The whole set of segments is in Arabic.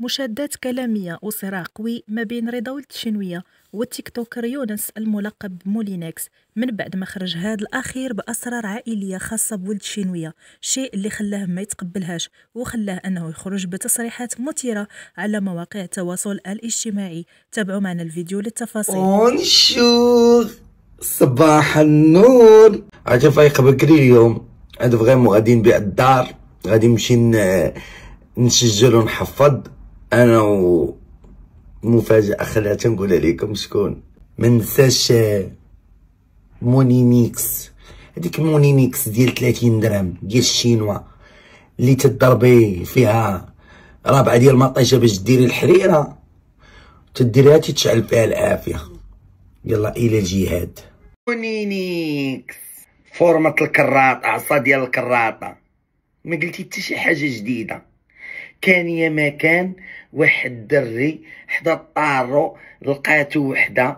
مشادات كلامية وصراع قوي ما بين رضا ولد الشنوية والتيك توكر يونس الملقب بمولينكس من بعد ما خرج هذا الأخير بأسرار عائلية خاصة بولد الشنوية، الشيء اللي خلاه ما يتقبلهاش وخلاه أنه يخرج بتصريحات مثيرة على مواقع التواصل الاجتماعي. تابعوا معنا الفيديو للتفاصيل. بونجور، صباح النور. عاد فايق بكري اليوم، عاد فغيمون غادي نبيع الدار، غادي نمشي نسجل ونحفظ انا ومفاجأة خليها تنقولها لكم شكون. منساش مونينيكس، هذيك مونينيكس ديال 30 درهم ديال الشينوا اللي تضربي فيها رابعه ديال المطيشه باش ديري الحريره، تديريها تتشعل فيها العافيه. يلا الى الجهاد. مونينيكس فورمة الكراط، عصا ديال الكراطه. ما قلتي حتى شي حاجه جديده. كان يا ما كان واحد الدري حدا الطارو لقاتو وحده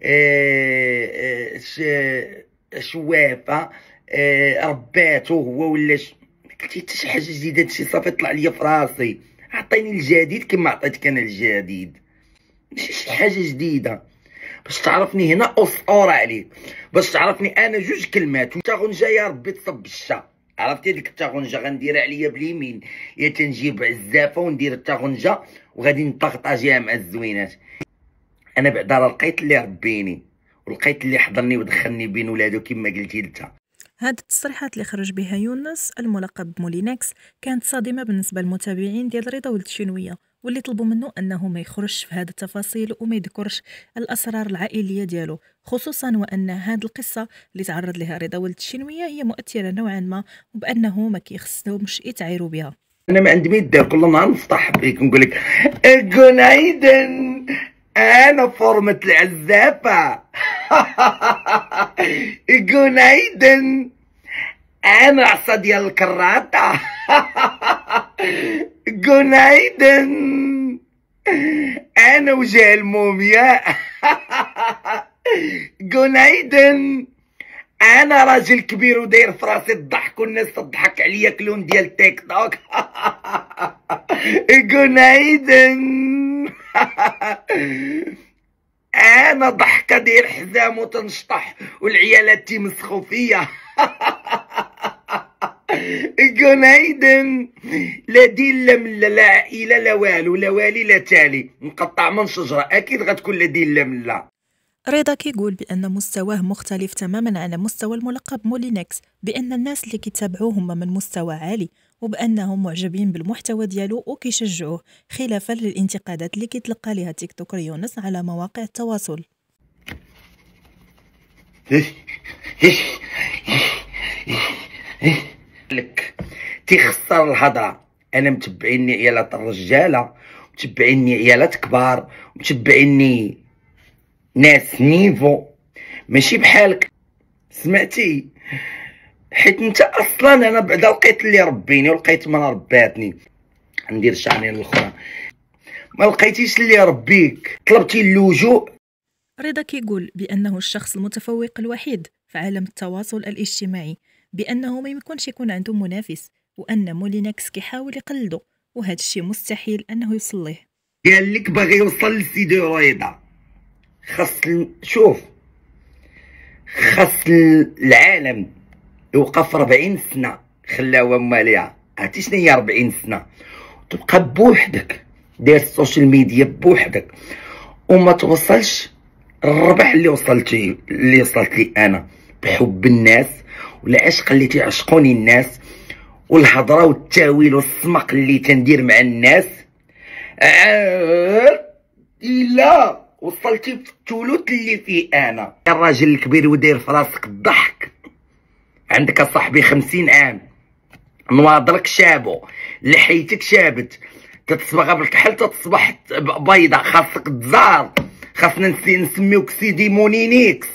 شوافه رباتو هو ولا ما قلتي حتى شي حاجه جديده. هادشي صافي طلع ليا في راسي. عطيني الجديد كما عطيتك انا الجديد، ماشي شي حاجه جديده. باش تعرفني هنا اسطوره عليك، باش تعرفني انا جوج كلمات. التاغونجا يا ربي تصب الشا. عرفتي ديك التاغونجا غنديرها عليا باليمين، يا تنجيب عزافه وندير التاغونجا وغادي نطقطاجيها مع الزوينات. انا بعدا راه لقيت اللي ربيني ولقيت اللي حضرني ودخلني بين ولادو كما قلتي انت. هاد التصريحات اللي خرج بها يونس الملقب بمولينكس كانت صادمه بالنسبه للمتابعين ديال رضا ولد الشنويه، واللي طلبوا منه انه ما يخرجش في هذه التفاصيل وما يذكرش الاسرار العائليه ديالو، خصوصا وان هذه القصه اللي تعرض لها رضا ولد الشنويه هي مؤثره نوعا ما، وبانه ما كيخصهمش يتعايروا بها. انا ما عندي ما يدير، كل نهار نفتح بيك نقول لك جونايدن انا فورمة العزافه. جونايدن انا عصا ديال الكراطه. جونايدن انا وجه المومياء. جونايدن انا راجل كبير وداير في راسي الضحك والناس تضحك عليا كلون ديال تيك توك. جونايدن انا ضحكه داير حزام وتنشطح والعيالات تيمسخوا فيا. جونايدن لا دين لا مله لا عائله لا والو لا والي لا تالي، نقطع من شجره اكيد غتكون لا دين لا مله. رضا كيقول بأن مستواه مختلف تماما على مستوى الملقب مولينكس، بأن الناس اللي كيتابعوه هم من مستوى عالي وبأنهم معجبين بالمحتوى ديالو وكيشجعوه، خلافا للانتقادات اللي كيتلقى لها تيك توكر يونس على مواقع التواصل. لك تيخسر الهضره. انا متبعيني عيالات الرجاله، متبعيني عيالات كبار، متبعيني ناس نيفو ماشي بحالك، سمعتي؟ حيت انت اصلا انا بعدا لقيت اللي ربيني ولقيت من رباتني. ندير شعني الاخرى ما لقيتيش اللي ربيك، طلبتي اللجوء. رضا كيقول بأنه الشخص المتفوق الوحيد في عالم التواصل الاجتماعي، بأنه ما يمكنش يكون عنده منافس، وأن مولينكس كيحاول يقلده وهذا الشيء مستحيل أنه يوصل ليه. قال لك باغي يوصل لسيدي رضا. شوف، خاص العالم يوقف 40 سنه خلاوه ماليها. عرفتي شنو هي 40 سنه؟ تبقى بوحدك داير السوشيال ميديا بوحدك وما توصلش الربح اللي وصلت لي انا، بحب الناس والعشق اللي تيعشقوني الناس والهضره والتاويل والسمق اللي تندير مع الناس. الا وصلتي في الثلث اللي فيه انا. الراجل الكبير وداير في راسك الضحك، عندك اصاحبي 50 عام، نواضرك شابو، لحيتك شابت، تتصبغ بالكحل تتصبح بيضة، خاصك تزار، خاصنا نسميوك سيدي مونينيكس.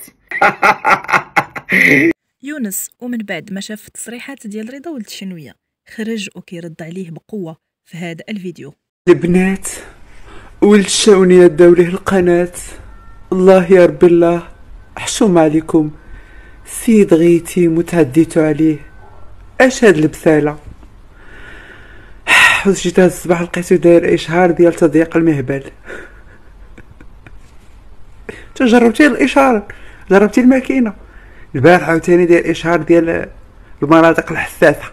يونس ومن بعد ما شاف التصريحات ديال رضا ولد الشنويه خرج وكيرد عليه بقوه في هذا الفيديو. البنات ولد الشاونيه داو ليه القناه، الله يا ربي الله حشوم عليكم، سيد غيتي متعديتو عليه، اش هاد البساله. بالحظ جيت هاد الصباح لقيتو داير اشهار ديال تضييق المهبل. انت جربتي الاشهار؟ جربتي الماكينه؟ البارح عاوتاني داير اشهار ديال المناطق الحساسه.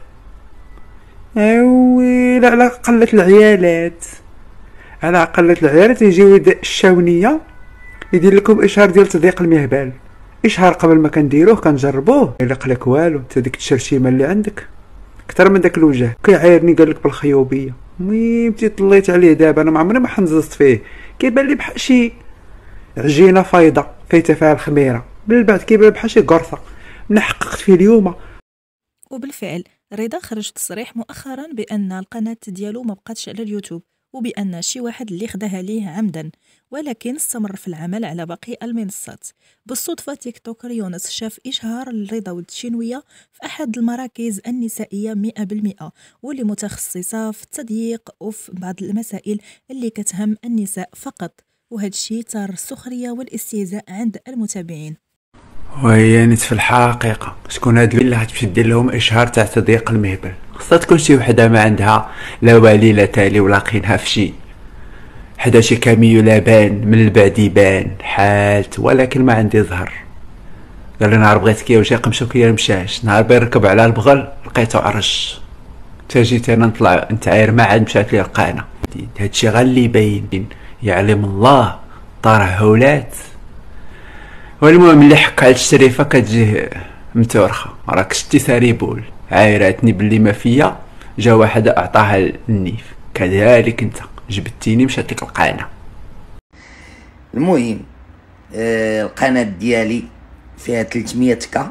ويلي على قلة العيالات، على قلة العيالات يجيو الشاونية يدير لكم اشهار ديال تضييق المهبل. اشهار قبل ما كنديروه كنجربوه يليق لك والو، انت ديك التشرشيمه اللي عندك اكثر من داك الوجه. كيعايرني قال لك بالخيوبيه، ميمتي طليت عليه دابا انا ما عمري ما حنززت فيه، كيبان لي بحال شي عجينه فايضه فايته فيها الخميره، من بعد كيبان بحال شي قرصه. من حققت فيه اليوم. وبالفعل رضا خرج تصريح مؤخرا بأن القناة ديالو ما بقاتش على اليوتيوب، وبأن شي واحد اللي خداها ليه عمدا، ولكن استمر في العمل على باقي المنصات. بالصدفة تيك توكر يونس شاف إشهار لرضا ولد الشينوية في أحد المراكز النسائية 100%، واللي متخصصة في التضييق وفي بعض المسائل اللي كتهم النساء فقط، وهذا الشيء ثار السخرية والاستهزاء عند المتابعين. وهي في الحقيقة شكون هاد اللي غتمشي دير لهم اشهار تاع تضييق المهبل؟ خصها تكون شي وحده ما عندها لا والي لا تالي ولاقينها في شي حدا شي كاميو لابان من البعد يبان حالت، ولكن ما عندي زهر. قال لي نهار بغيتك يا وجهي قمشوك يا مشاش، نهار بيركب على البغل لقيتو عرش. تا جيت انا نطلع نتعاير ما عاد مشات لي القانه. هادشي غير اللي باين يعلم الله طرهولات. والمهم اللي حق على الشريفه كتجيه متورخه، راك شتي ساريبول عايراتني باللي ما فيا، جا واحد اعطاها النيف، كذلك انت جبتيني مشات لك القناه. المهم القناه ديالي فيها 300 كا،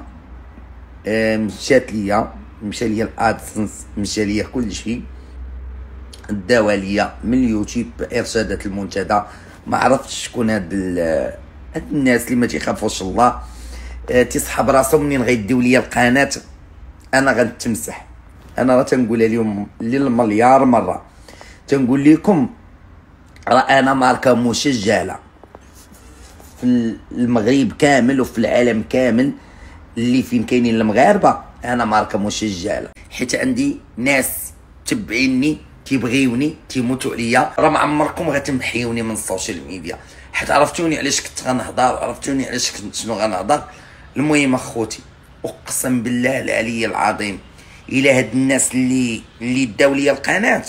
مشى ليا الادسنس، مشى ليا كلشي، داوا ليا من اليوتيوب ارشادات المنتدى. ما عرفتش شكون هاد الناس اللي ما تيخافوش الله، تيصحاب راسهم منين غيديو ليا القناه انا غنتمسح. انا راه تنقولها لهم للمليار مره، تنقول لكم راه انا ماركه مسجله في المغرب كامل وفي العالم كامل اللي فين كاينين المغاربه، انا ماركه مسجله، حيت عندي ناس تبعيني تيبغيوني تيموتوا عليا. راه ما عمركم غتمحيوني من السوشيال ميديا، حيت عرفتوني علاش كنت غنهضر، عرفتوني علاش كنت شنو غنهضر. المهم اخوتي اقسم بالله العلي العظيم الى هاد الناس اللي داو ليا القناه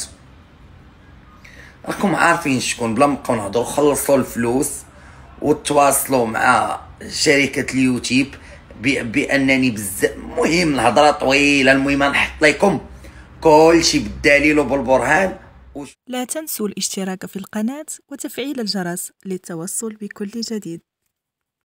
راكم عارفين شكون، بلا ما نبقاو نهضروا خلصوا الفلوس وتواصلوا مع شركه اليوتيوب بانني بزاف. المهم الهضره طويله، المهم نحط لكم كلشي بالدليل وبالبرهان. لا تنسوا الاشتراك في القناة وتفعيل الجرس للتوصل بكل جديد.